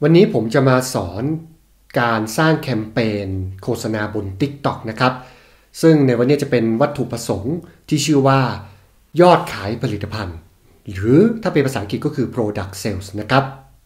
วันนี้ผมจะมาสอนการสร้างแคมเปญโฆษณาบน TikTok นะครับซึ่งในวันนี้จะเป็นวัตถุประสงค์ที่ชื่อว่ายอดขายผลิตภัณฑ์หรือถ้าเป็นภาษาอังกฤษก็คือ Product Sales นะครับ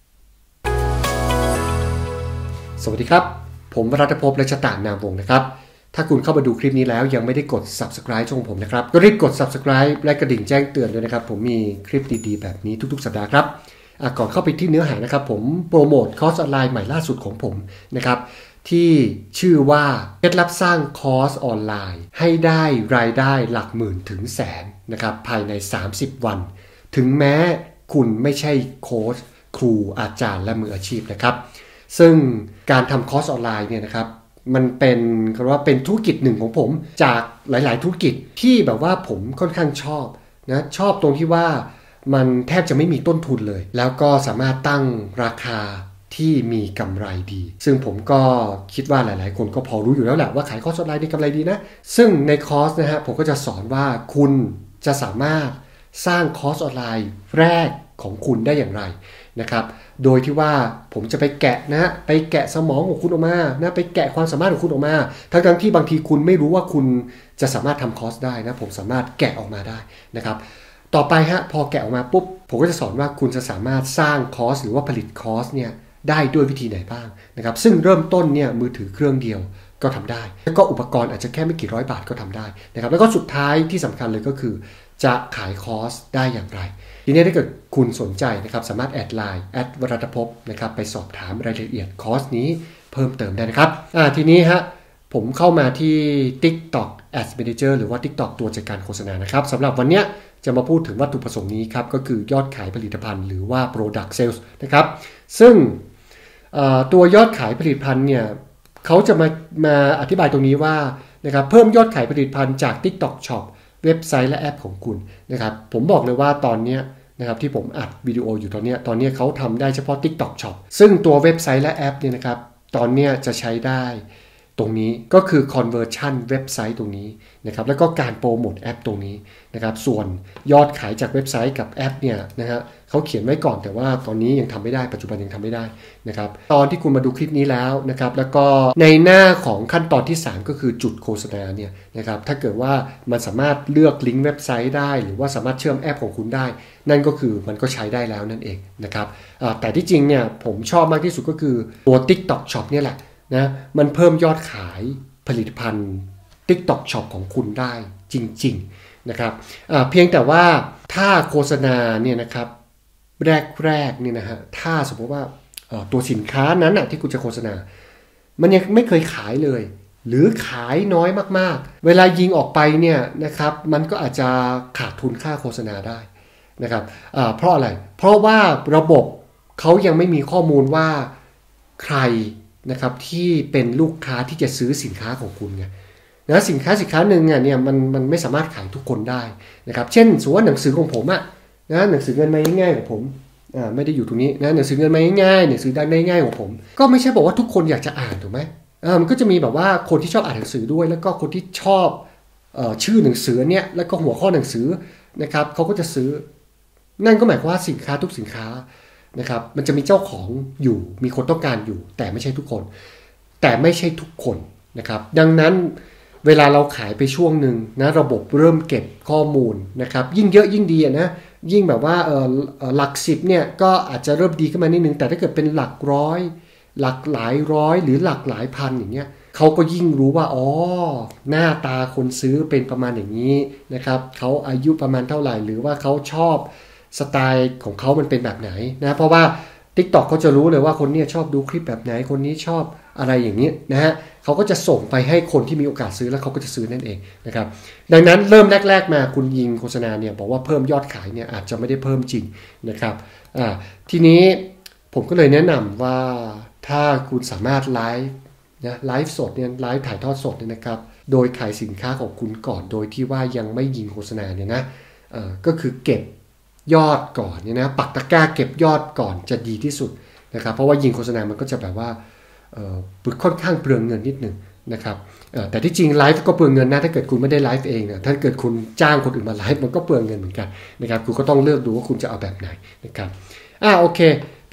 สวัสดีครับผมรัตภพ รัชตานามวงศ์นะครับถ้าคุณเข้ามาดูคลิปนี้แล้วยังไม่ได้กด Subscribe ช่องผมนะครับก็รีบกด Subscribe และกระดิ่งแจ้งเตือนด้วยนะครับผมมีคลิปดีๆแบบนี้ทุกๆสัปดาห์ครับก่อนเข้าไปที่เนื้อหานะครับผมโปรโมทคอร์สออนไลน์ใหม่ล่าสุดของผมนะครับที่ชื่อว่าเคล็ดลับสร้างคอร์สออนไลน์ให้ได้รายได้หลักหมื่นถึงแสนนะครับภายใน30วันถึงแม้คุณไม่ใช่โค้ชครูอาจารย์และมืออาชีพนะครับซึ่งการทำคอร์สออนไลน์เนี่ยนะครับมันเป็นว่าเป็นธุรกิจหนึ่งของผมจากหลายๆธุรกิจที่แบบว่าผมค่อนข้างชอบนะชอบตรงที่ว่ามันแทบจะไม่มีต้นทุนเลยแล้วก็สามารถตั้งราคาที่มีกำไรดีซึ่งผมก็คิดว่าหลายๆคนก็พอรู้อยู่แล้วแหละว่าขายคอร์สออนไลน์ได้กำไรดีนะซึ่งในคอร์สนะฮะผมก็จะสอนว่าคุณจะสามารถสร้างคอร์สออนไลน์แรกของคุณได้อย่างไรนะครับโดยที่ว่าผมจะไปแกะนะไปแกะสมองของคุณออกมานะไปแกะความสามารถของคุณออกมาทั้งที่บางทีคุณไม่รู้ว่าคุณจะสามารถทำคอร์สได้นะผมสามารถแกะออกมาได้นะครับต่อไปฮะพอแกะออกมาปุ๊บผมก็จะสอนว่าคุณจะสามารถสร้างคอร์สหรือว่าผลิตคอร์สเนี่ยได้ด้วยวิธีไหนบ้างนะครับซึ่งเริ่มต้นเนี่ยมือถือเครื่องเดียวก็ทำได้แล้วก็อุปกรณ์อาจจะแค่ไม่กี่ร้อยบาทก็ทำได้นะครับแล้วก็สุดท้ายที่สำคัญเลยก็คือจะขายคอร์สได้อย่างไรทีนี้ถ้าเกิดคุณสนใจนะครับสามารถแอดไลน์วรัตภพนะครับไปสอบถามรายละเอียดคอร์สนี้เพิ่มเติมได้นะครับทีนี้ฮะผมเข้ามาที่ TikTok Ads Manager หรือว่า TikTok ตัวจัดการโฆษณานะครับสำหรับวันนี้จะมาพูดถึงวัตถุประสงค์นี้ครับก็คือยอดขายผลิตภัณฑ์หรือว่า Product Sales นะครับซึ่งตัวยอดขายผลิตภัณฑ์เนี่ยเขาจะมาอธิบายตรงนี้ว่านะครับเพิ่มยอดขายผลิตภัณฑ์จาก TikTok Shop เว็บไซต์และแอปของคุณนะครับผมบอกเลยว่าตอนนี้นะครับที่ผมอัดวิดีโออยู่ตอนนี้เขาทำได้เฉพาะ TikTok Shop ซึ่งตัวเว็บไซต์และแอปเนี่ยนะครับตอนนี้จะใช้ได้ตรงนี้ก็คือ conversion เว็บไซต์ตรงนี้นะครับแล้วก็การโปรโมทแอปตรงนี้นะครับส่วนยอดขายจากเว็บไซต์กับแอปเนี่ยนะฮะเขาเขียนไว้ก่อนแต่ว่าตอนนี้ยังทำไม่ได้ปัจจุบันยังทำไม่ได้นะครับตอนที่คุณมาดูคลิปนี้แล้วนะครับแล้วก็ในหน้าของขั้นตอนที่3ก็คือจุดโฆษณาเนี่ยนะครับถ้าเกิดว่ามันสามารถเลือกลิงก์เว็บไซต์ได้หรือว่าสามารถเชื่อมแอปของคุณได้นั่นก็คือมันก็ใช้ได้แล้วนั่นเองนะครับแต่ที่จริงเนี่ยผมชอบมากที่สุดก็คือตัว TikTok Shop เนี่ยแหละนะมันเพิ่มยอดขายผลิตภัณฑ์ TikTok Shop ของคุณได้จริงๆนะครับเพียงแต่ว่าถ้าโฆษณาเนี่ยนะครับแรกเนี่ยนะฮะถ้าสมมติว่าตัวสินค้านั้นที่คุณจะโฆษณามันยังไม่เคยขายเลยหรือขายน้อยมากๆเวลายิงออกไปเนี่ยนะครับมันก็อาจจะขาดทุนค่าโฆษณาได้นะครับเพราะอะไรเพราะว่าระบบเขายังไม่มีข้อมูลว่าใครนะครับที่เป็นลูกค้าที่จะซื้อสินค้าของคุณไงนะสินค้าหนึ่งเนี่ยมันไม่สามารถขายทุกคนได้นะครับเช่นสมมติว่าหนังสือของผมนะหนังสือเงินมาง่ายๆของผมไม่ได้อยู่ตรงนี้นะหนังสือเงินมาง่ายๆหนังสือได้ง่ายของผมก็ไม่ใช่บอกว่าทุกคนอยากจะอ่านถูกไหมมันก็จะมีแบบว่าคนที่ชอบอ่านหนังสือด้วยแล้วก็คนที่ชอบชื่อหนังสือเนี่ยแล้วก็หัวข้อหนังสือนะครับเขาก็จะซื้อนั่นก็หมายความว่าสินค้าทุกสินค้านะครับมันจะมีเจ้าของอยู่มีคนต้องการอยู่แต่ไม่ใช่ทุกคนนะครับดังนั้นเวลาเราขายไปช่วงหนึ่งนะระบบเริ่มเก็บข้อมูลนะครับยิ่งเยอะยิ่งดีนะยิ่งแบบว่าหลัก10เนี่ยก็อาจจะเริ่มดีขึ้นมานิดนึงแต่ถ้าเกิดเป็นหลักร้อยหลักหลายร้อยหรือหลักหลายพันอย่างเงี้ยเขาก็ยิ่งรู้ว่าหน้าตาคนซื้อเป็นประมาณอย่างนี้นะครับเขาอายุประมาณเท่าไหร่หรือว่าเขาชอบสไตล์ของเขามันเป็นแบบไหนนะเพราะว่า TikTok เขาจะรู้เลยว่าคนนี้ชอบดูคลิปแบบไหนคนนี้ชอบอะไรอย่างนี้นะฮะเขาก็จะส่งไปให้คนที่มีโอกาสซื้อแล้วเขาก็จะซื้อนั่นเองนะครับดังนั้นเริ่มแรกๆมาคุณยิงโฆษณาเนี่ยบอกว่าเพิ่มยอดขายเนี่ยอาจจะไม่ได้เพิ่มจริงนะครับทีนี้ผมก็เลยแนะนำว่าถ้าคุณสามารถไลฟ์สดเนี่ยไลฟ์ถ่ายทอดสดเนี่ยนะครับโดยขายสินค้าของคุณก่อนโดยที่ว่ายังไม่ยิงโฆษณาเนี่ยนะก็คือเก็บยอดก่อนเนี่ยนะปักตะกร้าเก็บยอดก่อนจะดีที่สุดนะครับเพราะว่ายิงโฆษณามันก็จะแบบว่าค่อนข้างเปลืองเงินนิดนึงนะครับแต่ที่จริงไลฟ์ก็เปลืองเงินนะถ้าเกิดคุณไม่ได้ไลฟ์เองนะถ้าเกิดคุณจ้างคนอื่นมาไลฟ์มันก็เปลืองเงินเหมือนกันนะครับคุณก็ต้องเลือกดูว่าคุณจะเอาแบบไหนนะครับโอเคพ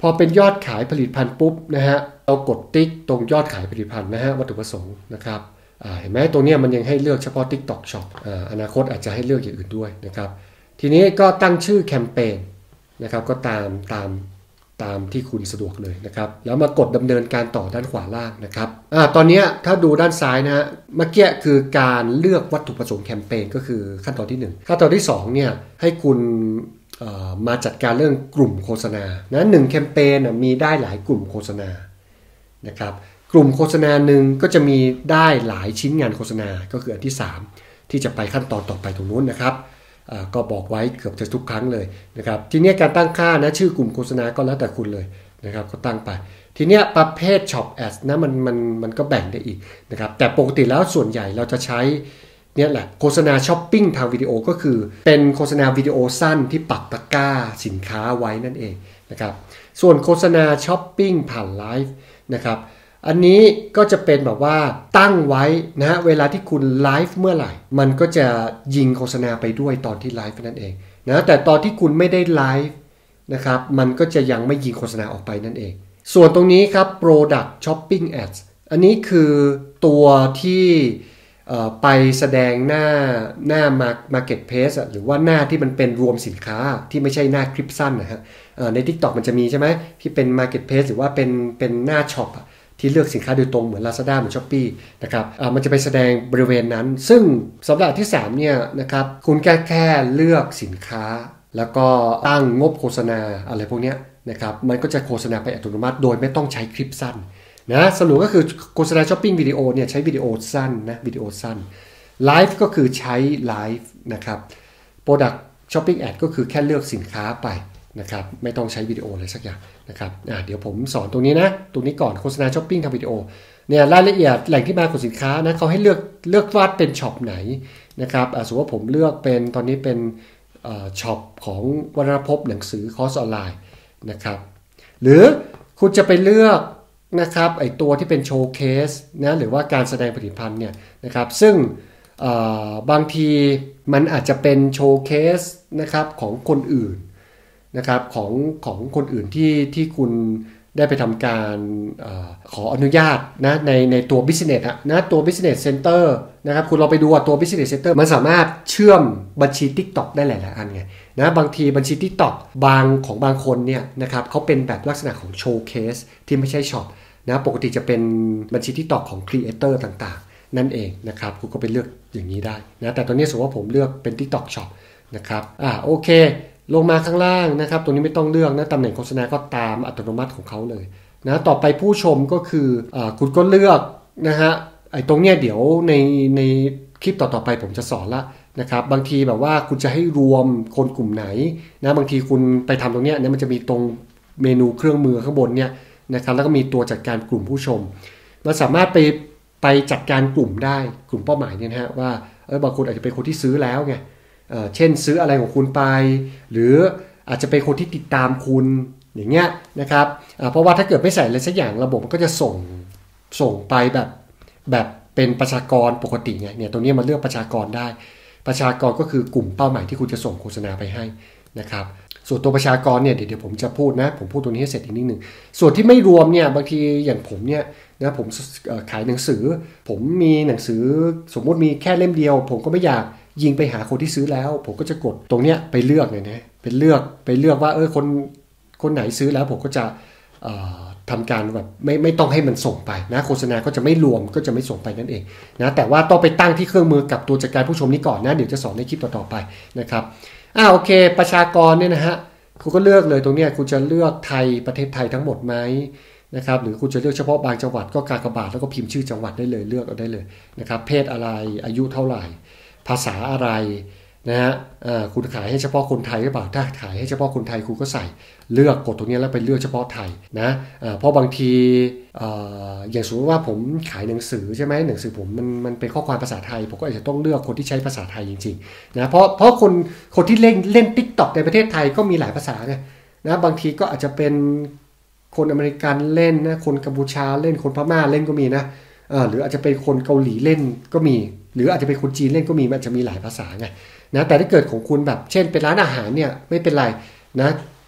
พอเป็นยอดขายผลิตภัณฑ์ปุ๊บนะฮะเรากดติ๊กตรงยอดขายผลิตภัณฑ์นะฮะวัตถุประสงค์นะครับเห็นไหมตัวนี้มันยังให้เลือกเฉพาะ TikTok Shop อนาคตอาจจะให้เลือกอย่างอื่นด้วยนะครับทีนี้ก็ตั้งชื่อแคมเปญนะครับก็ตามที่คุณสะดวกเลยนะครับแล้วมากดดำเนินการต่อด้านขวาล่างนะครับตอนนี้ถ้าดูด้านซ้ายนะฮะเมื่อกี้คือการเลือกวัตถุประสงค์แคมเปญก็คือขั้นตอนที่1ขั้นตอนที่2เนี่ยให้คุณมาจัดการเรื่องกลุ่มโฆษณานะ1แคมเปญมีได้หลายกลุ่มโฆษณานะครับกลุ่มโฆษณาหนึ่งก็จะมีได้หลายชิ้นงานโฆษณาก็คืออันที่3ที่จะไปขั้นตอนต่อไปตรงนู้นนะครับก็บอกไว้เกือบจะทุกครั้งเลยนะครับทีนี้การตั้งค่านะชื่อกลุ่มโฆษณาก็แล้วแต่คุณเลยนะครับก็ตั้งไปทีนี้ประเภท Shop Ads นะมันก็แบ่งได้อีกนะครับแต่ปกติแล้วส่วนใหญ่เราจะใช้เนี่ยแหละโฆษณาช้อปปิ้งทางวิดีโอก็คือเป็นโฆษณาวิดีโอสั้นที่ปักตะกร้าสินค้าไว้นั่นเองนะครับส่วนโฆษณาช้อปปิ้งผ่านไลฟ์นะครับอันนี้ก็จะเป็นแบบว่าตั้งไว้นะฮะเวลาที่คุณไลฟ์เมื่อไหร่มันก็จะยิงโฆษณาไปด้วยตอนที่ไลฟ์นั่นเองนะแต่ตอนที่คุณไม่ได้ไลฟ์นะครับมันก็จะยังไม่ยิงโฆษณาออกไปนั่นเองส่วนตรงนี้ครับ Product Shopping Ads อันนี้คือตัวที่ไปแสดงหน้า Marketplace หรือว่าหน้าที่มันเป็นรวมสินค้าที่ไม่ใช่หน้าคลิปสั้นนะฮะใน TikTok มันจะมีใช่ไหมที่เป็น Marketplace หรือว่าเป็นหน้าช็อปที่เลือกสินค้าโดยตรงเหมือน Lazada เหมือน Shopee นะครับมันจะไปแสดงบริเวณนั้นซึ่งสำหรับที่3เนี่ยนะครับคุณแค่เลือกสินค้าแล้วก็ตั้งงบโฆษณาอะไรพวกนี้นะครับมันก็จะโฆษณาไปอัตโนมัติโดยไม่ต้องใช้คลิปสั้นนะสรุปก็คือโฆษณาช้อปปิ้งวิดีโอเนี่ยใช้วิดีโอสั้นนะวิดีโอสั้นไลฟ์ก็คือใช้ไลฟ์นะครับ Product Shopping Ad ก็คือแค่เลือกสินค้าไปนะครับไม่ต้องใช้วิดีโออะไรสักอย่างนะครับเดี๋ยวผมสอนตรงนี้นะตรงนี้ก่อนโฆษณาช้อปปิ้งทางวิดีโอเนี่ยรายละเอียดแหล่งที่มาของสินค้านะเขาให้เลือกว่าเป็นช็อปไหนนะครับสมมติว่าผมเลือกเป็นตอนนี้เป็นช็อปของวรรณภพหนังสือคอร์สออนไลน์นะครับหรือคุณจะไปเลือกนะครับไอตัวที่เป็นโชว์เคสนะหรือว่าการแสดงผลิตภัณฑ์เนี่ยนะครับซึ่งบางทีมันอาจจะเป็นโชว์เคสนะครับของคนอื่นนะครับของคนอื่นที่คุณได้ไปทำการขออนุญาตนะในตัว Business นะตัว Business Center นะครับคุณลองไปดูตัว Business Center มันสามารถเชื่อมบัญชี TikTok ได้หลายๆอันไงนะบางทีบัญชี TikTok บางคนเนี่ยนะครับเขาเป็นแบบลักษณะของโชว์เคสที่ไม่ใช่ช็อปนะปกติจะเป็นบัญชี TikTok ของ Creator ต่างๆนั่นเองนะครับคุณก็ไปเลือกอย่างนี้ได้นะแต่ตอนนี้สมมติว่าผมเลือกเป็น TikTok Shop นะครับโอเคลงมาข้างล่างนะครับตรงนี้ไม่ต้องเลือกนะตำแหน่งโฆษณาก็ตามอัตโนมัติของเขาเลยนะต่อไปผู้ชมก็คือคุณก็เลือกนะฮะไอ้ตรงเนี้ยเดี๋ยวในคลิปต่อๆไปผมจะสอนละนะครับบางทีแบบว่าคุณจะให้รวมคนกลุ่มไหนนะบางทีคุณไปทำตรงเนี้ยมันจะมีตรงเมนูเครื่องมือข้างบนเนี่ยนะครับแล้วก็มีตัวจัดการกลุ่มผู้ชมมันสามารถไปจัดการกลุ่มได้กลุ่มเป้าหมายเนี่ยนะฮะว่าบางคนอาจจะเป็นคนที่ซื้อแล้วไงเช่นซื้ออะไรของคุณไปหรืออาจจะเป็นคนที่ติดตามคุณอย่างเงี้ยนะครับเพราะว่าถ้าเกิดไม่ใส่อะไรสักอย่างระบบมันก็จะส่งไปแบบเป็นประชากรปกติไงเนี่ยตรงนี้มันเลือกประชากรได้ประชากรก็คือกลุ่มเป้าหมายที่คุณจะส่งโฆษณาไปให้นะครับส่วนตัวประชากรเนี่ยเดี๋ยวผมจะพูดนะผมพูดตรงนี้ให้เสร็จอีกนิดนึงส่วนที่ไม่รวมเนี่ยบางทีอย่างผมเนี่ยนะผมขายหนังสือผมมีหนังสือสมมุติมีแค่เล่มเดียวผมก็ไม่อยากยิงไปหาคนที่ซื้อแล้วผมก็จะกดตรงเนี้ยไปเลือกเลยนะไปเลือกว่าคนไหนซื้อแล้วผมก็จะทำการแบบไม่ต้องให้มันส่งไปนะโฆษณาก็จะไม่รวมก็จะไม่ส่งไปนั่นเองนะแต่ว่าต้องไปตั้งที่เครื่องมือกับตัวจัดการผู้ชมนี้ก่อนนะเดี๋ยวจะสอนในคลิปต่อๆไปนะครับโอเคประชากรเนี่ยนะฮะคุณก็เลือกเลยตรงเนี้ยคุณจะเลือกไทยประเทศไทยทั้งหมดไหมนะครับหรือคุณจะเลือกเฉพาะบางจังหวัดก็กากบาทแล้วก็พิมพ์ชื่อจังหวัดได้เลยเลือกเอาได้เลยนะครับเพศอะไรอายุเท่าไหร่ภาษาอะไรนะฮะคุณขายให้เฉพาะคนไทยหรือเปล่าถ้าขายให้เฉพาะคนไทยคุณก็ใส่เลือกกดตรงนี้แล้วไปเลือกเฉพาะไทยนะเพราะบางทีอย่างสมมติว่าผมขายหนังสือใช่ไหมหนังสือผมมันเป็นข้อความภาษาไทยผมก็อาจจะต้องเลือกคนที่ใช้ภาษาไทยจริงๆนะเพราะคนที่เล่น TikTok ในประเทศไทยก็มีหลายภาษาไงนะบางทีก็อาจจะเป็นคนอเมริกันเล่นนะคนกัมพูชาเล่นคนพม่าเล่นก็มีนะหรืออาจจะเป็นคนเกาหลีเล่นก็มีหรืออาจจะเป็นคนจีนเล่นก็มีมันจะมีหลายภาษาไงนะแต่ถ้าเกิดของคุณแบบเช่นเป็นร้านอาหารเนี่ยไม่เป็นไรนะ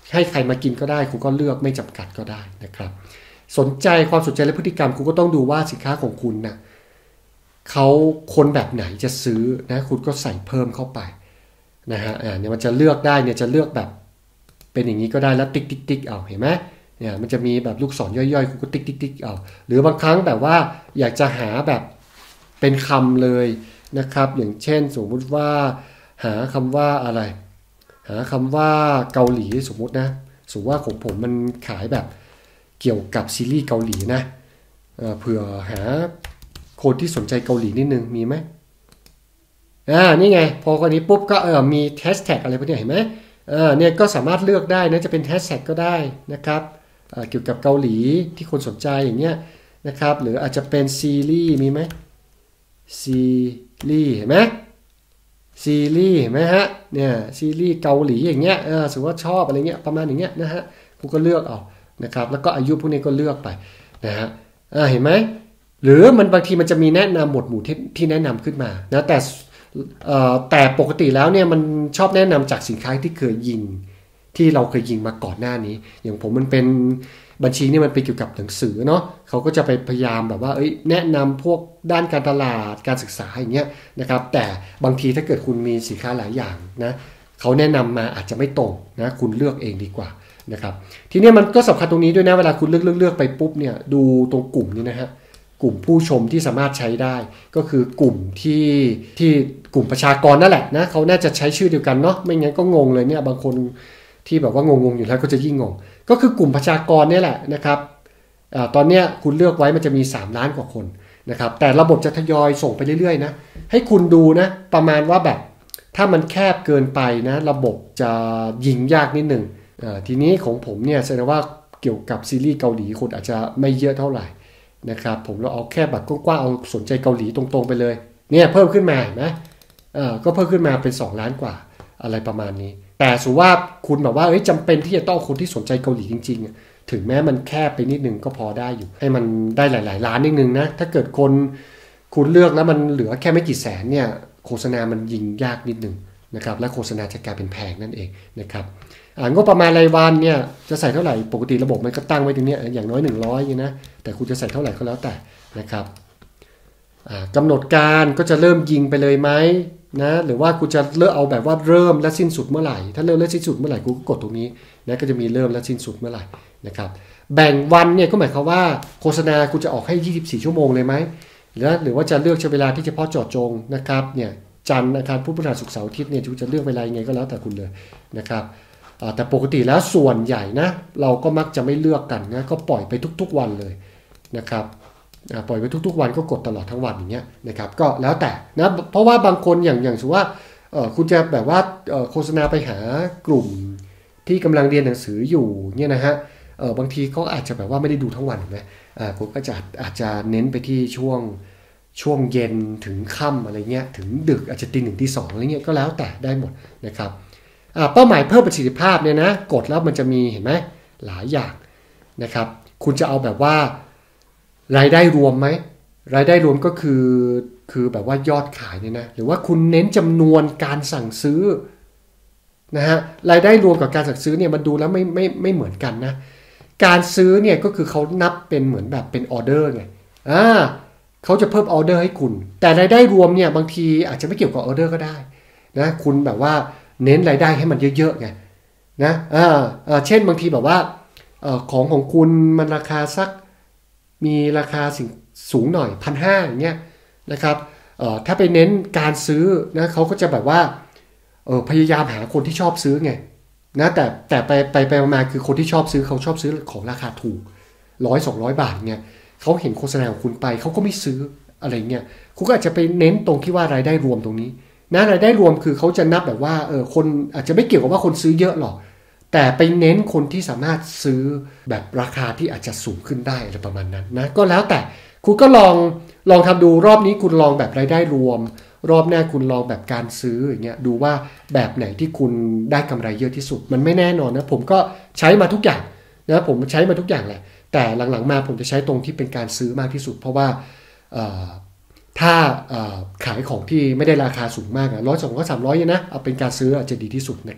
ให้ใครมากินก็ได้คุณก็เลือกไม่จำกัดก็ได้นะครับความสนใจและพฤติกรรมคุณก็ต้องดูว่าสินค้าของคุณนะเขาคนแบบไหนจะซื้อนะคุณก็ใส่เพิ่มเข้าไปนะฮะเนี่ยมันจะเลือกได้เนี่ยจะเลือกแบบเป็นอย่างนี้ก็ได้แล้วติ๊กติ๊กติ๊กเอาเห็นไหมเนี่ยมันจะมีแบบลูกศรย่อยๆคุณก็ติ๊กติ๊กติ๊กเอาหรือบางครั้งแบบว่าอยากจะหาแบบเป็นคำเลยนะครับอย่างเช่นสมมุติว่าหาคำว่าอะไรหาคำว่าเกาหลีสมมุตินะสมมติว่าของผมมันขายแบบเกี่ยวกับซีรีส์เกาหลีนะเผื่อหาคนที่สนใจเกาหลีนิดนึงมีไหมนี่ไงพอคนนี้ปุ๊บก็มีแฮชแท็กอะไรพวกนี้เห็นไหมเนี่ยก็สามารถเลือกได้นะจะเป็นแฮชแท็กก็ได้นะครับเกี่ยวกับเกาหลีที่คนสนใจอย่างเงี้ยนะครับหรืออาจจะเป็นซีรีส์มีไหมซีรีส์เห็นไหมซีรีส์เห็นไหมฮะเนี่ยซีรีส์เกาหลีอย่างเงี้ยสมมติว่าชอบอะไรเงี้ยประมาณอย่างเงี้ยนะฮะคุณก็เลือกเอานะครับแล้วก็อายุพวกนี้ก็เลือกไปนะฮะเห็นไหมหรือมันบางทีมันจะมีแนะนำหมวดหมู่ที่แนะนำขึ้นมานะแต่ปกติแล้วเนี่ยมันชอบแนะนำจากสินค้าที่เราเคยยิงมาก่อนหน้านี้อย่างผมมันเป็นบัญชีนี่มันเป็นเกี่ยวกับหนังสือเนาะเขาก็จะไปพยายามแบบว่าแนะนำพวกด้านการตลาดการศึกษาอย่างเงี้ยนะครับแต่บางทีถ้าเกิดคุณมีสินค้าหลายอย่างนะเขาแนะนำมาอาจจะไม่ตรงนะคุณเลือกเองดีกว่านะครับทีนี้มันก็สำคัญตรงนี้ด้วยนะเวลาคุณเลือกไปปุ๊บเนี่ยดูตรงกลุ่มนี้นะฮะกลุ่มผู้ชมที่สามารถใช้ได้ก็คือกลุ่มที่กลุ่มประชากรนั่นแหละนะเขาน่าจะใช้ชื่อเดียวกันเนาะไม่งั้นก็งงเลยเนี่ยบางคนที่แบบว่างงอยู่แล้วก็จะยิ่งงงก็คือกลุ่มประชากรนี่แหละนะครับตอนนี้คุณเลือกไว้มันจะมี3ล้านกว่าคนนะครับแต่ระบบจะทยอยส่งไปเรื่อยๆนะให้คุณดูนะประมาณว่าแบบถ้ามันแคบเกินไปนะระบบจะยิงยากนิดหนึ่งทีนี้ของผมเนี่ยแสดงว่าเกี่ยวกับซีรีส์เกาหลีคนอาจจะไม่เยอะเท่าไหร่นะครับผมเราเอาแค่แบบกว้างๆเอาสนใจเกาหลีตรงๆไปเลยเนี่ยเพิ่มขึ้นมาเห็นไหมก็เพิ่มขึ้นมาเป็น2ล้านกว่าอะไรประมาณนี้แต่สมมุติว่าคุณแบบว่าจำเป็นที่จะต้องคนที่สนใจเกาหลีจริงๆถึงแม้มันแคบไปนิดนึงก็พอได้อยู่ให้มันได้หลายๆล้านนิดนึงนะถ้าเกิดคุณเลือกแล้วมันเหลือแค่ไม่กี่แสนเนี่ยโฆษณามันยิงยากนิดนึงนะครับและโฆษณาจะกลายเป็นแพงนั่นเองนะครับงบประมาณรายวันเนี่ยจะใส่เท่าไหร่ปกติระบบมันก็ตั้งไว้ตรงนี้อย่างน้อย100อย่างนะแต่คุณจะใส่เท่าไหร่ก็แล้วแต่นะครับกำหนดการก็จะเริ่มยิงไปเลยไหมนะหรือว่ากูจะเลือกเอาแบบว่าเริ่มและสิ้นสุดเมื่อไหร่ถ้าเริ่มและสิ้นสุดเมื่อไหร่กูก็กดตรงนี้นะก็จะมีเริ่มและสิ้นสุดเมื่อไหร่นะครับแบ่งวันเนี่ยก็หมายความว่าโฆษณากูจะออกให้24ชั่วโมงเลยไหมหรือว่าจะเลือกใช้เวลาที่เฉพาะเจาะจงนะครับเนี่ยจันทร์อังคารพุธพฤหัสศุกร์เสาร์อาทิตย์เนี่ยกูจะเลือกเวลายังไงก็แล้วแต่คุณเลยนะครับแต่ปกติแล้วส่วนใหญ่นะเราก็มักจะไม่เลือกกันนะก็ปล่อยไปทุกๆวันเลยนะครับปล่อยไปทุกๆวันก็กดตลอดทั้งวันอย่างเงี้ยนะครับก็แล้วแต่นะเพราะว่าบางคนอย่างสมมติว่าคุณจะแบบว่าโฆษณาไปหากลุ่มที่กำลังเรียนหนังสืออยู่เนี่ยนะฮะบางทีเขาอาจจะแบบว่าไม่ได้ดูทั้งวันนะผมก็อาจจะเน้นไปที่ช่วงเย็นถึงค่ำอะไรเงี้ยถึงดึกอาจจะตี 1 ตี 2อะไรเงี้ยก็แล้วแต่ได้หมดนะครับเป้าหมายเพิ่มประสิทธิภาพเนี่ยนะกดแล้วมันจะมีเห็นไหมหลายอย่างนะครับคุณจะเอาแบบว่ารายได้รวมไหมรายได้รวมก็คือแบบว่ายอดขายเนี่ยนะหรือว่าคุณเน้นจำนวนการสั่งซื้อนะฮะรายได้รวมกับการสั่งซื้อเนี่ยมันดูแล้วไม่เหมือนกันนะการซื้อเนี่ยก็คือเขานับเป็นเหมือนแบบเป็นออเดอร์ไงเขาจะเพิ่มออเดอร์ให้คุณแต่รายได้รวมเนี่ยบางทีอาจจะไม่เกี่ยวกับออเดอร์ก็ได้นะคุณแบบว่าเน้นรายได้ให้มันเยอะๆไงนะเช่นบางทีแบบว่าของคุณมันราคาสักมีราคาสิ่งสูงหน่อย 1,500 อย่างเงี้ยนะครับถ้าไปเน้นการซื้อนะเขาก็จะแบบว่าพยายามหาคนที่ชอบซื้อไงนะแต่ไปมาคือคนที่ชอบซื้อเขาชอบซื้อของราคาถูก100-200 บาทเนี่ยเขาเห็นโฆษณาของคุณไปเขาก็ไม่ซื้ออะไรเงี้ยคุณก็อาจจะไปเน้นตรงที่ว่ารายได้รวมตรงนี้นะรายได้รวมคือเขาจะนับแบบว่าคนอาจจะไม่เกี่ยวกับว่าคนซื้อเยอะหรอกแต่ไปเน้นคนที่สามารถซื้อแบบราคาที่อาจจะสูงขึ้นได้อะไรประมาณนั้นนะก็แล้วแต่คุณก็ลองทำดูรอบนี้คุณลองแบบรายได้รวมรอบหน้าคุณลองแบบการซื้ออย่างเงี้ยดูว่าแบบไหนที่คุณได้กำไรเยอะที่สุดมันไม่แน่นอนนะผมก็ใช้มาทุกอย่างนะผมใช้มาทุกอย่างแหละแต่หลังๆมาผมจะใช้ตรงที่เป็นการซื้อมากที่สุดเพราะว่าถ้าขายของที่ไม่ได้ราคาสูงมาก100 200 300นะเอาเป็นการซื้ออาจจะดีที่สุดนะครับ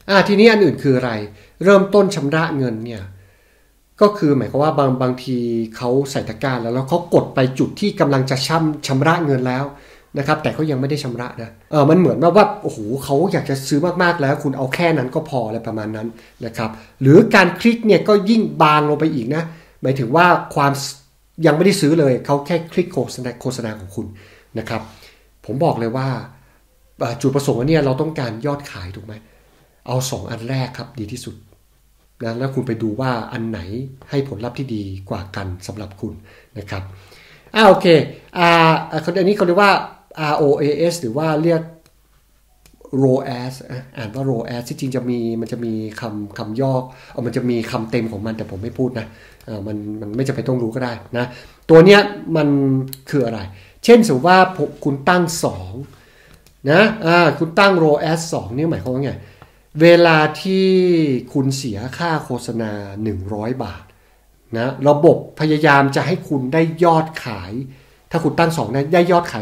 ทีนี้อันอื่นคืออะไรเริ่มต้นชำระเงินเนี่ยก็คือหมายความว่าบางทีเขาใส่ตะกร้าแล้วเขากดไปจุดที่กำลังจะชำระเงินแล้วนะครับแต่เขายังไม่ได้ชำระนะมันเหมือนว่าโอ้โหเขาอยากจะซื้อมากๆแล้วคุณเอาแค่นั้นก็พออะไรประมาณนั้นนะครับหรือการคลิกเนี่ยก็ยิ่งบางลงไปอีกนะหมายถึงว่าความยังไม่ได้ซื้อเลยเขาแค่คลิกโฆษณาของคุณนะครับผมบอกเลยว่าจุดประสงค์เนี่ยเราต้องการยอดขายถูกไหมเอา2อันแรกครับดีที่สุดนะแล้วคุณไปดูว่าอันไหนให้ผลลัพธ์ที่ดีกว่ากันสำหรับคุณนะครับโอเคอันนี้เขาเรียกว่า ROAS หรือว่าเรียก ROAS อ่านว่า ROAS ที่จริงมันจะมีคำย่อมันจะมีคำเต็มของมันแต่ผมไม่พูดนะมันไม่จำเป็นต้องรู้ก็ได้นะตัวเนี้ยมันคืออะไรเช่นสมมติว่าคุณตั้ง2นะคุณตั้ง ROAS 2นี่หมายความว่าไงเวลาที่คุณเสียค่าโฆษณา100 บาทนะระบบพยายามจะให้คุณได้ยอดขายถ้าคุณตั้ง2ได้ยอดขาย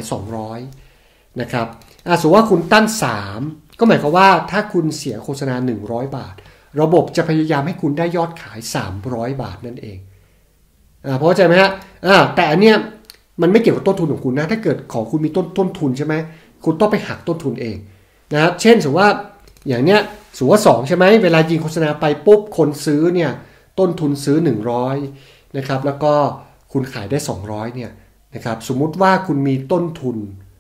200นะครับสมมติว่าคุณตั้ง3ก็หมายความว่าถ้าคุณเสียโฆษณา100 บาทระบบจะพยายามให้คุณได้ยอดขาย300 บาทนั่นเองพอเข้าใจไหมฮะแต่อันเนี้ยมันไม่เกี่ยวกับต้นทุนของคุณนะถ้าเกิดของคุณมีต้นทุนใช่ไหมคุณต้องไปหักต้นทุนเองนะครับเช่นสมมติว่าอย่างเนี้ยสมมติว่า2ใช่ไหมเวลายิงโฆษณาไปปุ๊บคนซื้อเนี่ยต้นทุนซื้อ100นะครับแล้วก็คุณขายได้200เนี่ยนะครับสมมุติว่าคุณมีต้นทุน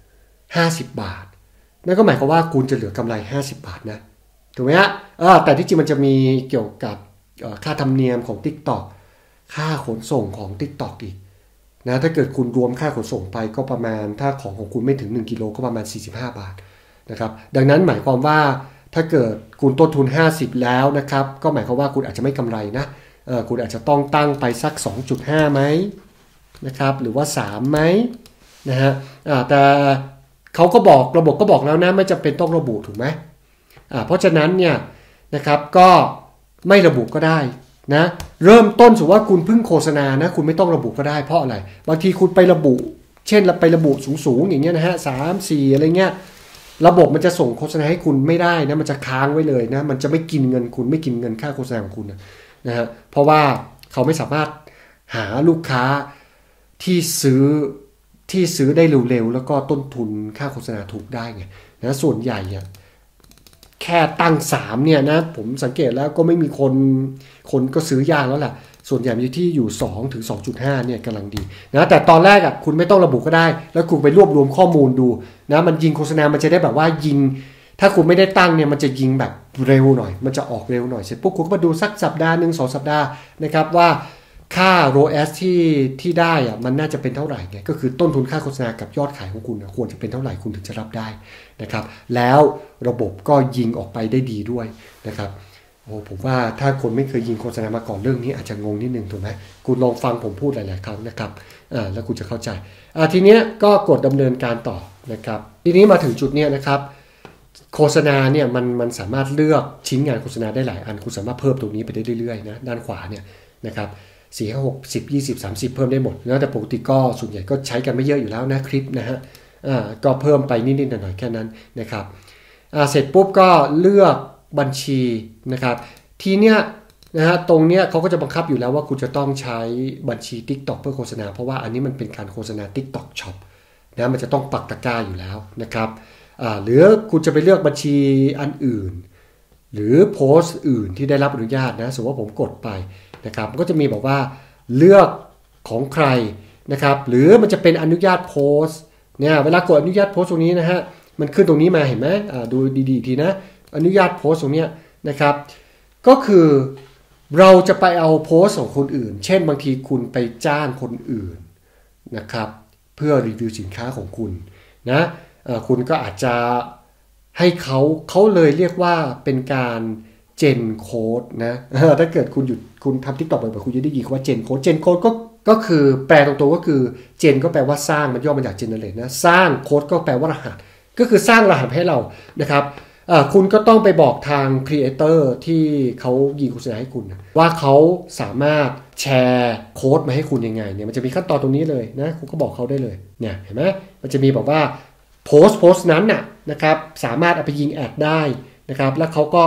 50 บาทนั่นก็หมายความว่าคุณจะเหลือกำไร50 บาทนะถูกไหมฮะแต่ที่จริงมันจะมีเกี่ยวกับค่าธรรมเนียมของ TikTok ค่าขนส่งของ TikTok อีกนะถ้าเกิดคุณรวมค่าขนส่งไปก็ประมาณถ้าของคุณไม่ถึง1 กิโลก็ประมาณ45 บาทนะครับดังนั้นหมายความว่าถ้าเกิดคุณต้นทุน50แล้วนะครับก็หมายความว่าคุณอาจจะไม่กำไรนะคุณอาจจะต้องตั้งไปสัก 2.5 ไหมนะครับหรือว่า3ไหมนะฮะแต่เขาก็บอกระบบก็บอกแล้วนะไม่จำเป็นต้องระบุถูกไหมเพราะฉะนั้นเนี่ยนะครับก็ไม่ระบุก็ได้นะเริ่มต้นสมมติว่าคุณเพิ่งโฆษณานะคุณไม่ต้องระบุก็ได้เพราะอะไรบางทีคุณไประบุเช่นไประบุสูงอย่างเงี้ยนะฮะ3-4อะไรเงี้ยระบบมันจะส่งโฆษณาให้คุณไม่ได้นะมันจะค้างไว้เลยนะมันจะไม่กินเงินคุณไม่กินเงินค่าโฆษณาของคุณนะฮะเพราะว่าเขาไม่สามารถหาลูกค้าที่ซื้อได้เร็วๆแล้วก็ต้นทุนค่าโฆษณาถูกได้ไงนะส่วนใหญ่เนี่ยแค่ตั้ง3เนี่ยนะผมสังเกตแล้วก็ไม่มีคนก็ซื้อยากแล้วแหละส่วนใหญ่อยู่ที่อยู่2ถึง 2.5 เนี่ยกำลังดีนะแต่ตอนแรกคุณไม่ต้องระบุก็ได้แล้วคุณไปรวบรวมข้อมูลดูนะมันยิงโฆษณามันจะได้แบบว่ายิงถ้าคุณไม่ได้ตั้งเนี่ยมันจะยิงแบบเร็วหน่อยมันจะออกเร็วหน่อยเสร็จปุ๊บคุณก็มาดูสักสัปดาห์นึง2 สัปดาห์นะครับว่าค่า ROAS ที่ได้มันน่าจะเป็นเท่าไหร่ไงก็คือต้นทุนค่าโฆษณากับยอดขายของคุณควรจะเป็นเท่าไหร่คุณถึงจะรับได้นะครับแล้วระบบก็ยิงออกไปได้ดีด้วยนะครับผมว่าถ้าคนไม่เคยยิงโฆษณามาก่อนเรื่องนี้อาจจะงงนิดนึงถูกไหมคุณลองฟังผมพูดหลายๆครั้งนะครับแล้วคุณจะเข้าใจทีนี้ก็กดดำเนินการต่อนะครับทีนี้มาถึงจุดนี้นะครับโฆษณาเนี่ยมันสามารถเลือกชิ้นงานโฆษณาได้หลายอันคุณสามารถเพิ่มตรงนี้ไปได้เรื่อยๆนะด้านขวาเนี่ยนะครับ4 5 6 10 20 30เพิ่มได้หมดนะแต่ปกติก็ส่วนใหญ่ก็ใช้กันไม่เยอะอยู่แล้วนะคลิปนะฮะก็เพิ่มไปนิดๆหน่อยๆแค่นั้นนะครับเสร็จปุ๊บก็เลือกบัญชีนะครับทีเนี้ยนะฮะตรงเนี้ยเขาก็จะบังคับอยู่แล้วว่าคุณจะต้องใช้บัญชี TikTok เพื่อโฆษณาเพราะว่าอันนี้มันเป็นการโฆษณา TikTok Shop นะมันจะต้องปักตะกร้าอยู่แล้วนะครับหรือคุณจะไปเลือกบัญชีอันอื่นหรือโพสต์อื่นที่ได้รับอนุญาตนะสมมติว่าผมกดไปนะครับก็จะมีบอกว่าเลือกของใครนะครับหรือมันจะเป็นอนุญาตโพสต์เนี่ยเวลากดอนุญาตโพสต์ตรงนี้นะฮะมันขึ้นตรงนี้มาเห็นไหมดูดีๆทีนะอนุญาตโพสต์ตรงนี้นะครับก็คือเราจะไปเอาโพสต์ของคนอื่นเช่นบางทีคุณไปจ้างคนอื่นนะครับเพื่อรีวิวสินค้าของคุณนะคุณก็อาจจะให้เขาเลยเรียกว่าเป็นการเจนโค้ดนะถ้าเกิดคุณทำ TikTok บ่อยๆคุณจะได้ยินว่าเจนโค้ดก็คือแปลตรงๆก็คือเจนก็แปลว่าสร้างมันย่อมาจาก generate นะสร้างโค้ดก็แปลว่ารหัสก็คือสร้างรหัสให้เรานะครับคุณก็ต้องไปบอกทาง Creator ที่เขายิงโฆษณาให้คุณว่าเขาสามารถแชร์โค้ดมาให้คุณยังไงเนี่ยมันจะมีขั้นตอนตรงนี้เลยนะคุณก็บอกเขาได้เลยเนี่ยเห็นไหมมันจะมีบอกว่าโพสต์นั้นนะครับสามารถเอาไปยิงแอดได้นะครับแล้วเขาก็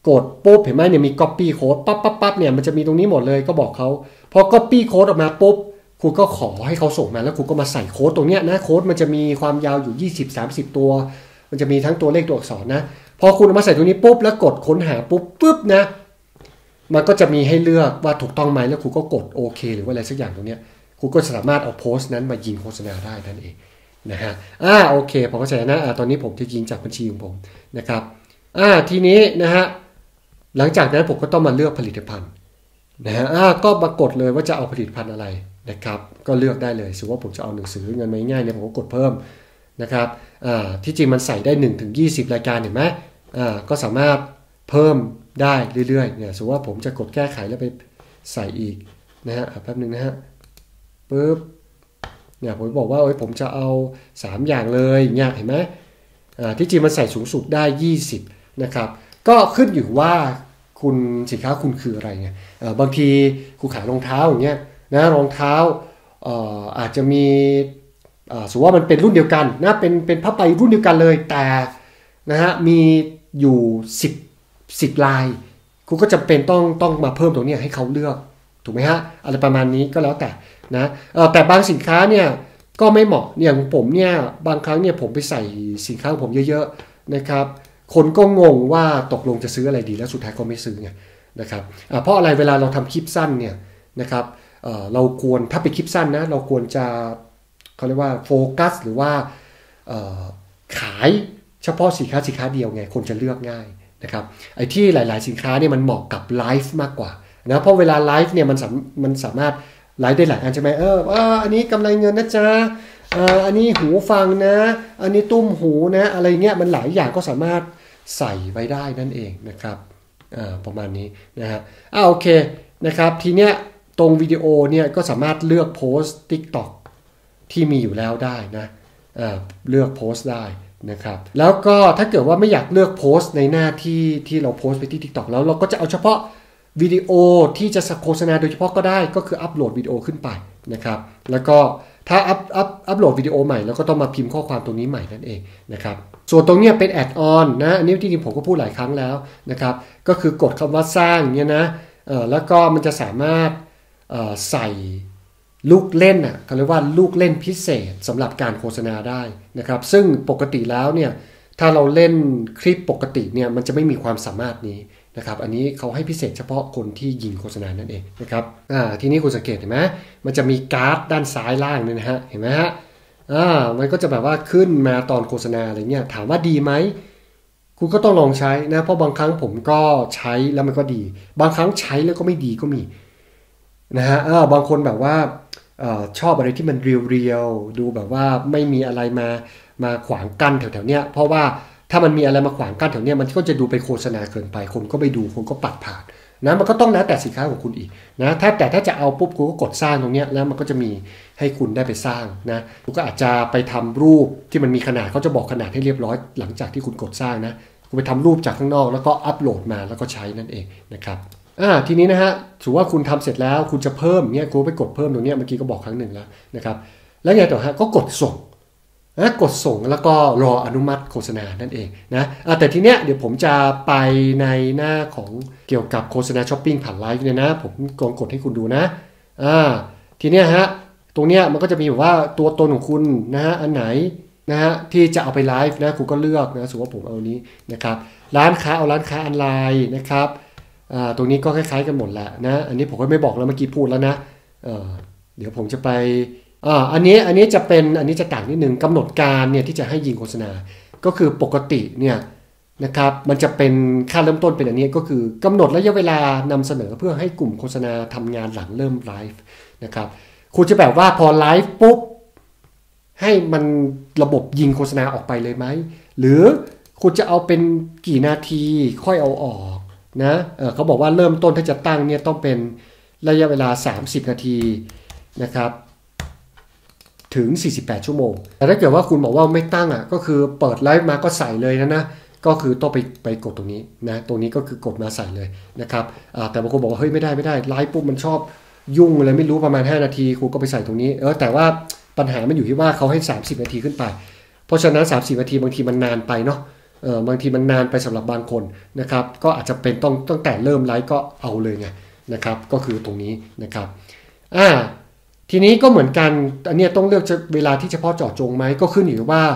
กดปุ๊บเห็นไหมเนี่ยมี copy code ปั๊บเนี่ยมันจะมีตรงนี้หมดเลยก็บอกเขาพอ copy code ออกมาปุ๊บคุณก็ขอให้เขาส่งมาแล้วคุณก็มาใส่โค้ดตรงเนี้ยนะโค้ดมันจะมีความยาวอยู่20-30ตัวมันจะมีทั้งตัวเลขตัวอักษรนะพอคุณเอามาใส่ตรงนี้ปุ๊บแล้วกดค้นหาปุ๊บนะมันก็จะมีให้เลือกว่าถูกต้องไหมแล้วคุณก็กดโอเคหรือว่าอะไรสักอย่างตรงเนี้ยคุณก็สามารถเอาโพสต์นั้นมายิงโฆษณาได้นั่นเองนะฮะโอเคผมเข้าใจนะตอนนี้ผมจะยิงจากบัญชีของผมนะครับทีนี้นะฮะหลังจากนั้นผมก็ต้องมาเลือกผลิตภัณฑ์นะฮะก็มากดเลยว่าจะเอาผลิตภัณฑ์อะไรนะครับก็เลือกได้เลยสมมติว่าผมจะเอาหนังสือเงินง่ายๆเนี่ยผมก็กดเพิ่มนะครับที่จริงมันใส่ได้1-20รายการเห็นไหมก็สามารถเพิ่มได้เรื่อยๆเนี่ยสมมติว่าผมจะกดแก้ไขแล้วไปใส่อีกนะฮะแป๊บนึงนะฮะปึ๊บเนี่ยผมบอกว่าผมจะเอา3อย่างเลยเนี่ยเห็นไหมที่จริงมันใส่สูงสุดได้20นะครับก็ขึ้นอยู่ว่าคุณสินค้าคุณคืออะไรไงบางทีคุณขายรองเท้าอย่างเงี้ยนะรองเท้าอาจจะมีสมมติว่ามันเป็นรุ่นเดียวกันนะเป็นผ้าใบรุ่นเดียวกันเลยแต่นะฮะมีอยู่10ลายคุณก็จำเป็นต้องมาเพิ่มตรงนี้ให้เขาเลือกถูกไหมฮะอะไรประมาณนี้ก็แล้วแต่นะแต่บางสินค้าเนี่ยก็ไม่เหมาะอย่างผมเนี่ยบางครั้งเนี่ยผมไปใส่สินค้าของผมเยอะๆนะครับคนก็งงว่าตกลงจะซื้ออะไรดีแล้วสุดท้ายก็ไม่ซื้อไงนะครับเพราะอะไรเวลาเราทำคลิปสั้นเนี่ยนะครับเราควรถ้าเป็นคลิปสั้นนะเราควรจะเขาเรียกว่าโฟกัสหรือว่าขายเฉพาะสินค้าเดียวไงคนจะเลือกง่ายนะครับไอ้ที่หลายๆสินค้าเนี่ยมันเหมาะกับไลฟ์มากกว่านะเพราะเวลาไลฟ์เนี่ยมันสามารถไลฟ์ได้หลายอันใช่ไหมอันนี้กำไรเงินนะจ๊ะอันนี้หูฟังนะอันนี้ตุ้มหูนะอะไรเงี้ยมันหลายอย่างก็สามารถใส่ไว้ได้นั่นเองนะครับประมาณนี้นะฮะโอเคนะครับทีเนี้ยตรงวิดีโอเนี่ยก็สามารถเลือกโพสต์ TikTok ที่มีอยู่แล้วได้นะเลือกโพสต์ได้นะครับแล้วก็ถ้าเกิดว่าไม่อยากเลือกโพสต์ในหน้าที่เราโพสต์ไปที่ TikTok แล้วเราก็จะเอาเฉพาะวิดีโอที่จะโฆษณาโดยเฉพาะก็ได้ก็คืออัปโหลดวิดีโอขึ้นไปนะครับแล้วก็ถ้าอัปโหลดวิดีโอใหม่แล้วก็ต้องมาพิมพ์ข้อความตรงนี้ใหม่นั่นเองนะครับส่วนตรงนี้เป็นแอดออนนะอันนี้ที่จริงผมก็พูดหลายครั้งแล้วนะครับก็คือกดคำว่าสร้างเนี่ยนะแล้วก็มันจะสามารถใส่ลูกเล่นเขาเรียกว่าลูกเล่นพิเศษสำหรับการโฆษณาได้นะครับซึ่งปกติแล้วเนี่ยถ้าเราเล่นคลิปปกติเนี่ยมันจะไม่มีความสามารถนี้นะครับอันนี้เขาให้พิเศษเฉพาะคนที่ยิงโฆษณานั่นเองนะครับทีนี้คุณสังเกตเห็นไหมมันจะมีการ์ดด้านซ้ายล่างนี่นะฮะเห็นไหมฮะมันก็จะแบบว่าขึ้นมาตอนโฆษณาอะไรเงี้ยถามว่าดีไหมคุณก็ต้องลองใช้นะเพราะบางครั้งผมก็ใช้แล้วมันก็ดีบางครั้งใช้แล้วก็ไม่ดีก็มีนะฮะบางคนแบบว่าชอบอะไรที่มันเรียวๆดูแบบว่าไม่มีอะไรมาขวางกั้นแถวๆเนี้ยเพราะว่าถ้ามันมีอะไรมาขวางกั้นแถวเนี้ยมันก็จะดูไปโฆษณาเกินไปคนก็ไปดูคนก็ปัดผ่านนะมันก็ต้องแล้วแต่สินค้าของคุณอีกนะแต่ถ้าจะเอาปุ๊บคุณก็กดสร้างตรงเนี้ยแล้วมันก็จะมีให้คุณได้ไปสร้างนะคุณก็อาจจะไปทำรูปที่มันมีขนาดเขาจะบอกขนาดให้เรียบร้อยหลังจากที่คุณกดสร้างนะคุณไปทำรูปจากข้างนอกแล้วก็อัปโหลดมาแล้วก็ใช้นั่นเองนะครับทีนี้นะฮะถือว่าคุณทำเสร็จแล้วคุณจะเพิ่มเนี่ยคุณไปกดเพิ่มตรงนี้เมื่อกี้ก็บอกครั้งหนึ่งแล้วนะครับแล้วไงต่อฮะก็กดส่งกดส่งแล้วก็รออนุมัติโฆษณานั่นเองนะแต่ทีเนี้ยเดี๋ยวผมจะไปในหน้าของเกี่ยวกับโฆษณาช้อปปิ้งผ่านไลฟ์เนี่ยนะผมลองกดให้คุณดูนะทีเนี้ยฮะตรงเนี้ยมันก็จะมีแบบว่าตัวตนของคุณนะฮะอันไหนนะฮะที่จะเอาไปไลฟ์นะคุณก็เลือกนะสมมติว่าผมเอานี้นะครับร้านค้าเอาร้านค้าออนไลน์นะครับตรงนี้ก็คล้ายๆกันหมดแหละนะอันนี้ผมก็ไม่บอกแล้วเมื่อกี้พูดแล้วนะเดี๋ยวผมจะไปอันนี้จะเป็นอันนี้จะต่างนิดนึงกำหนดการเนี่ยที่จะให้ยิงโฆษณาก็คือปกติเนี่ยนะครับมันจะเป็นค่าเริ่มต้นเป็นอันนี้ก็คือกำหนดระยะเวลานำเสนอเพื่อให้กลุ่มโฆษณาทำงานหลังเริ่มไลฟ์นะครับคุณจะแบบว่าพอไลฟ์ปุ๊บให้มันระบบยิงโฆษณาออกไปเลยไหมหรือคุณจะเอาเป็นกี่นาทีค่อยเอาออกนะเขาบอกว่าเริ่มต้นถ้าจะตั้งเนี่ยต้องเป็นระยะเวลา30นาทีนะครับถึง48ชั่วโมงแต่ถ้าเกิดว่าคุณบอกว่าไม่ตั้งก็คือเปิดไลฟ์มาก็ใส่เลยนะก็คือต้องไปกดตรงนี้นะตรงนี้ก็คือกดมาใส่เลยนะครับแต่บางคนบอกว่าเฮ้ยไม่ได้ไลฟ์ปุ๊บมันชอบยุ่งอะไรไม่รู้ประมาณ5นาทีคุณก็ไปใส่ตรงนี้แต่ว่าปัญหามันอยู่ที่ว่าเขาให้30นาทีขึ้นไปเพราะฉะนั้น30นาทีบางทีมันนานไปเนาะบางทีมันนานไปสำหรับบางคนนะครับก็อาจจะเป็นต้องตั้งแต่เริ่มไลฟ์ก็เอาเลยไงนะครับก็คือตรงนี้นะครับทีนี้ก็เหมือนกันอันนี้ต้องเลือกเวลาที่เฉพาะเจาะจงไหมก็ขึ้นอยู่กับว่า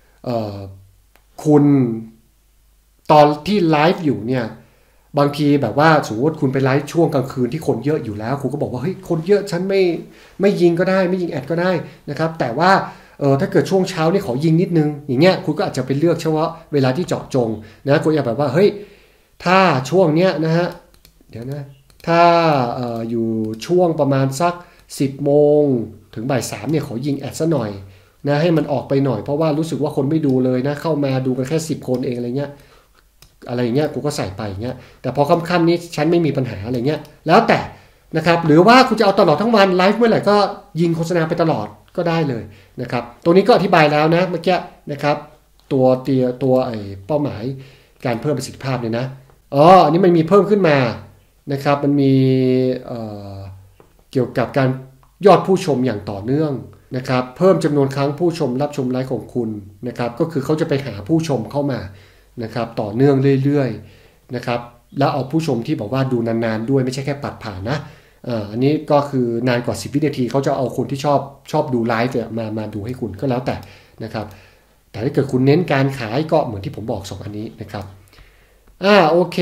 คุณตอนที่ไลฟ์อยู่เนี่ยบางทีแบบว่าสมมติคุณไปไลฟ์ช่วงกลางคืนที่คนเยอะอยู่แล้วคุณก็บอกว่าเฮ้ยคนเยอะฉันไม่ยิงก็ได้ไม่ยิงแอดก็ได้นะครับแต่ว่าถ้าเกิดช่วงเช้านี่ขอยิงนิดนึงอย่างเงี้ยคุณก็อาจจะไปเลือกเฉพาะเวลาที่เจาะจงนะคุณอยากแบบว่าเฮ้ยถ้าช่วงเนี้ยนะฮะเดี๋ยวนะถ้าอยู่ช่วงประมาณสัก10 โมงถึงบ่าย 3เนี่ยขอยิงแอดซะหน่อยนะให้มันออกไปหน่อยเพราะว่ารู้สึกว่าคนไม่ดูเลยนะเข้ามาดูกันแค่10 คนเองอะไรเงี้ยกูก็ใส่ไปอย่างเงี้ยแต่พอค่ำๆนี้ฉันไม่มีปัญหาอะไรเงี้ยแล้วแต่นะครับหรือว่าคุณจะเอาตลอดทั้งวันไลฟ์เมื่อไหร่ก็ยิงโฆษณาไปตลอดก็ได้เลยนะครับตัวนี้ก็อธิบายแล้วนะเมื่อกี้นะครับตัวเป้าหมายการเพิ่มประสิทธิภาพเนี่ยนะอันนี้มันมีเพิ่มขึ้นมานะครับมันมีเกี่ยวกับการยอดผู้ชมอย่างต่อเนื่องนะครับเพิ่มจำนวนครั้งผู้ชมรับชมไลฟ์ของคุณนะครับก็คือเขาจะไปหาผู้ชมเข้ามานะครับต่อเนื่องเรื่อยๆนะครับแล้วเอาผู้ชมที่บอกว่าดูนานๆด้วยไม่ใช่แค่ปัดผ่านนะอันนี้ก็คือนานกว่า10 วินาทีเขาจะเอาคนที่ชอบดูไลฟ์มาดูให้คุณก็แล้วแต่นะครับแต่ถ้าเกิดคุณเน้นการขายก็เหมือนที่ผมบอก2 อันนี้นะครับโอเค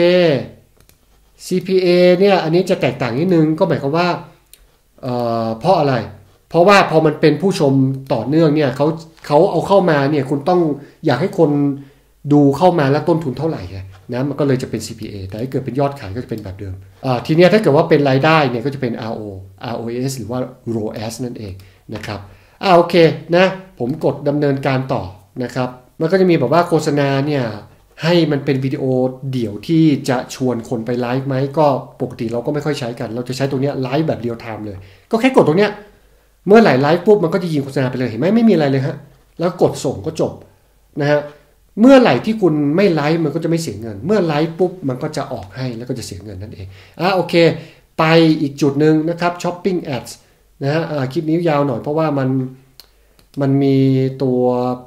CPA เนี่ยอันนี้จะแตกต่างนิดนึงก็หมายความว่าเพราะอะไรเพราะว่าพอมันเป็นผู้ชมต่อเนื่องเนี่ยเขาเอาเข้ามาเนี่ยคุณต้องอยากให้คนดูเข้ามาแล้วต้นทุนเท่าไหร่นะมันก็เลยจะเป็น CPA แต่ถ้าเกิดเป็นยอดขายก็จะเป็นแบบเดิมทีนี้ถ้าเกิดว่าเป็นรายได้เนี่ยก็จะเป็น ROAS หรือว่า ROAS นั่นเองนะครับโอเคนะผมกดดำเนินการต่อนะครับมันก็จะมีแบบว่าโฆษณาเนี่ยให้มันเป็นวิดีโอเดี่ยวที่จะชวนคนไปไลฟ์ไหมก็ปกติเราก็ไม่ค่อยใช้กันเราจะใช้ตรงนี้ไลฟ์แบบเรียลไทม์เลยก็แค่กดตรงเนี้ยเมื่อไหร่ไลฟ์ปุ๊บมันก็จะยิงโฆษณาไปเลยเห็นไหมไม่มีอะไรเลยฮะแล้วกดส่งก็จบนะฮะเมื่อไหร่ที่คุณไม่ไลฟ์มันก็จะไม่เสียเงินเมื่อไลฟ์ปุ๊บมันก็จะออกให้แล้วก็จะเสียเงินนั่นเองโอเคไปอีกจุดนึงนะครับ Shopping Ads นะฮะคลิปนี้ยาวหน่อยเพราะว่ามันมีตัว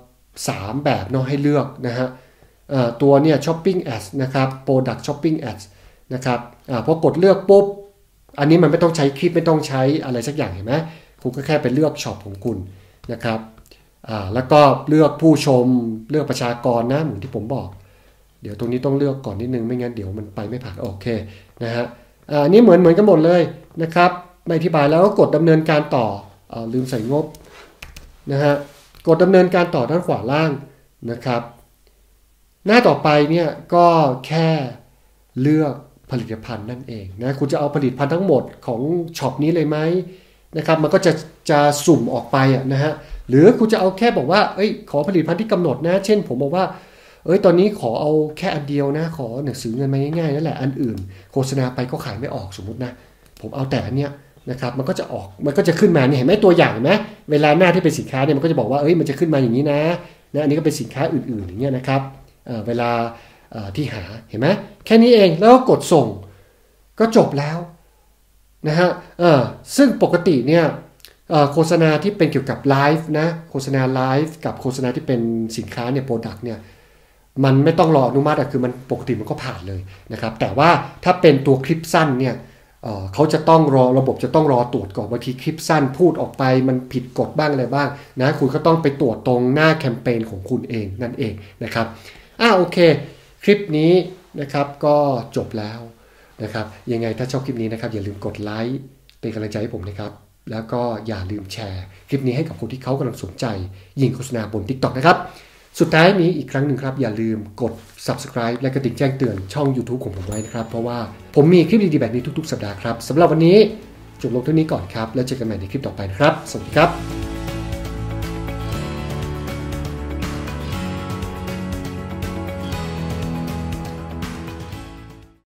3แบบเนาะให้เลือกนะฮะตัวเนี่ย Shopping Ads นะครับ Product Shopping Ads นะครับพอกดเลือกปุ๊บอันนี้มันไม่ต้องใช้คลิปไม่ต้องใช้อะไรสักอย่างเห็นไหมคุณก็แค่ไปเลือกช็อปของคุณนะครับแล้วก็เลือกผู้ชมเลือกประชากรนะเหมือนที่ผมบอกเดี๋ยวตรงนี้ต้องเลือกก่อนนิดนึงไม่งั้นเดี๋ยวมันไปไม่ผ่านโอเคนะฮะอันนี้เหมือนกันหมดเลยนะครับไม่อธิบายแล้วก็กดดำเนินการต่อลืมใส่งบนะฮะกดดำเนินการต่อด้านขวาล่างนะครับหน้าต่อไปเนี่ยก็แค่เลือกผลิตภัณฑ์นั่นเองนะคุณจะเอาผลิตภัณฑ์ทั้งหมดของช็อปนี้เลยไหมนะครับมันก็จะสุ่มออกไปนะฮะหรือคุณจะเอาแค่บอกว่าขอผลิตภัณฑ์ที่กำหนดนะเช่นผมบอกว่าตอนนี้ขอเอาแค่อันเดียวนะขอหนังสือเงินมาง่ายๆนั่นแหละอันอื่นโฆษณาไปก็ขายไม่ออกสมมุตินะผมเอาแต่อันเนี้ยนะครับมันก็จะออกมันก็จะขึ้นมาเนี่ยเห็นไหมตัวอย่างเห็นไหมเวลาหน้าที่เป็นสินค้าเนี่ยมันก็จะบอกว่ามันจะขึ้นมาอย่างนี้นะอันนี้ก็เป็นสินค้าอื่นๆอย่างเงี้ยนะครับเวลาที่หาเห็นไหมแค่นี้เองแล้วก็กดส่งก็จบแล้วนะฮะซึ่งปกติเนี่ยโฆษณาที่เป็นเกี่ยวกับไลฟ์นะโฆษณาไลฟ์กับโฆษณาที่เป็นสินค้าเนี่ยโปรดักต์เนี่ยมันไม่ต้องรออนุมัติคือมันปกติมันก็ผ่านเลยนะครับแต่ว่าถ้าเป็นตัวคลิปสั้นเนี่ยเขาจะต้องรอระบบจะต้องรอตรวจก่อนบางทีคลิปสั้นพูดออกไปมันผิดกฎบ้างอะไรบ้างนะคุณก็ต้องไปตรวจตรงหน้าแคมเปญของคุณเองนั่นเองนะครับโอเคคลิปนี้นะครับก็จบแล้วนะครับยังไงถ้าชอบคลิปนี้นะครับอย่าลืมกดไลค์เป็นกำลังใจให้ผมนะครับแล้วก็อย่าลืมแชร์คลิปนี้ให้กับคนที่เขากำลังสนใจยิงโฆษณาบน TikTok นะครับสุดท้ายนี้อีกครั้งหนึ่งครับอย่าลืมกด Subscribe และกระดิ่งแจ้งเตือนช่อง YouTube ของผมไว้นะครับเพราะว่าผมมีคลิปดีๆแบบนี้ทุกๆสัปดาห์ครับสำหรับวันนี้จบลงเท่านี้ก่อนครับแล้วเจอกันใหม่ในคลิปต่อไปนะครับสวัสดีครับ